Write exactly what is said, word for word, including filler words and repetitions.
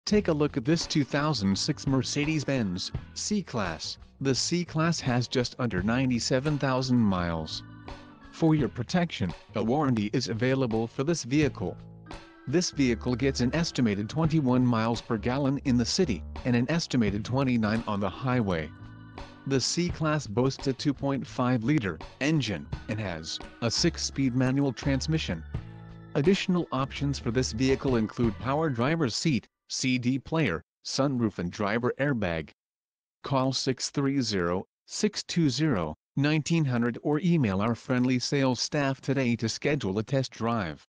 Take a look at this two thousand six Mercedes-Benz C-Class. The C-Class has just under ninety-seven thousand miles. For your protection, a warranty is available for this vehicle. This vehicle gets an estimated twenty-one miles per gallon in the city, and an estimated twenty-nine on the highway. The C-Class boasts a two point five liter engine, and has a six-speed manual transmission. Additional options for this vehicle include power driver's seat, C D player, sunroof and driver airbag. Call six three zero, six two zero, one nine zero zero or email our friendly sales staff today to schedule a test drive.